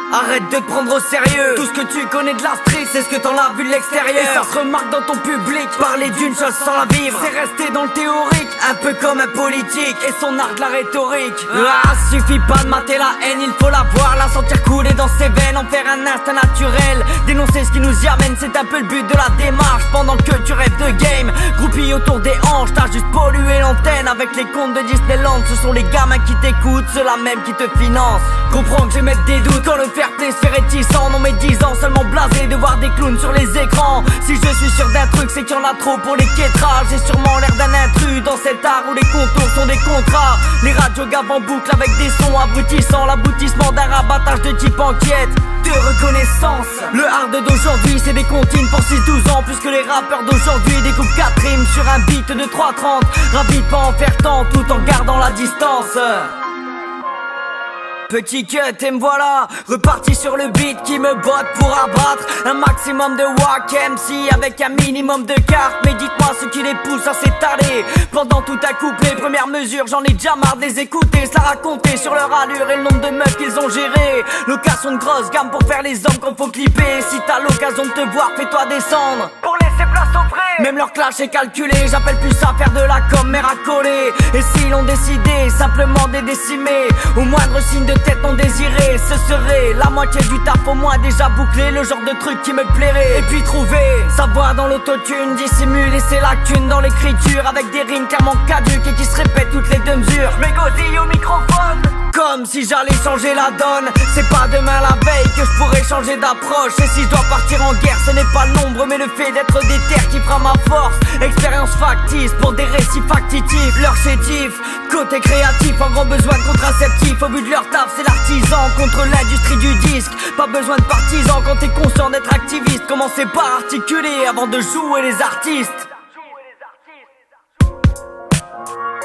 Arrête de te prendre au sérieux. Tout ce que tu connais de la street, c'est ce que t'en as vu de l'extérieur. Et ça se remarque dans ton public. Parler d'une chose sans la vivre, c'est rester dans le théorique, un peu comme un politique et son art de la rhétorique. Suffit pas de mater la haine, il faut la voir, la sentir couler dans ses veines, en faire un instinct naturel. Dénoncer ce qui nous y amène, c'est un peu le but de la démarche. Pendant que tu rêves de game, groupie autour des hanches, t'as juste pollué l'antenne avec les contes de Disneyland. Ce sont les gamins qui t'écoutent, ceux-là même qui te financent. Comprends que je vais mettre des doutes quand le fair play se fait réticent. Non mais 10 ans seulement blasé de voir des clowns sur les écrans. Si je suis sûr d'un truc, c'est qu'il y en a trop pour les quêtrages. J'ai sûrement l'air d'un intrus dans cet art où les contours sont des contrats. Les radios gavent en boucle avec des sons abrutissants, l'aboutissement d'un rabattage de type enquête de reconnaissance. Le hard d'aujourd'hui, c'est des comptines pour 6-12 ans, plus que les rappeurs d'aujourd'hui découpent 4 rimes sur un beat de 3:30. Ravi pas en faire tant tout en gardant la distance. Petit cut et me voilà reparti sur le beat qui me botte pour abattre un maximum de wack MC avec un minimum de cartes. Mais dites-moi ce qui les pousse à s'étaler pendant tout un couplet. Première mesure, j'en ai déjà marre de les écouter, ça raconter sur leur allure et le nombre de meufs qu'ils ont géré. Location de grosse gamme pour faire les hommes qu'on faut clipper. Si t'as l'occasion de te voir, fais-toi descendre pour laisser place au vrai. Même leur clash est calculé, j'appelle plus ça faire de la com mais racoler. Et s'ils l'ont décidé, simplement des décimés, au moindre signe de tête non désiré, ce serait la moitié du taf au moins déjà bouclé. Le genre de truc qui me plairait. Et puis trouver sa voix dans l'autotune, dissimuler ses lacunes dans l'écriture avec des rimes carrément caduques et qui se répètent toutes les 2 mesures. J'm'égosille au microphone comme si j'allais changer la donne. C'est pas demain la veille que je pourrais changer d'approche. Et si je dois partir en guerre, ce n'est pas le nombre mais le fait d'être déter qui fera ma force. Expérience factice pour des récits factitifs. Leur chétif, côté créatif, en grand besoin de contraceptifs. Au but de leur taf, c'est l'artisan contre l'industrie du disque. Pas besoin de partisans quand t'es conscient d'être activiste. Commencez par articuler avant de jouer les artistes.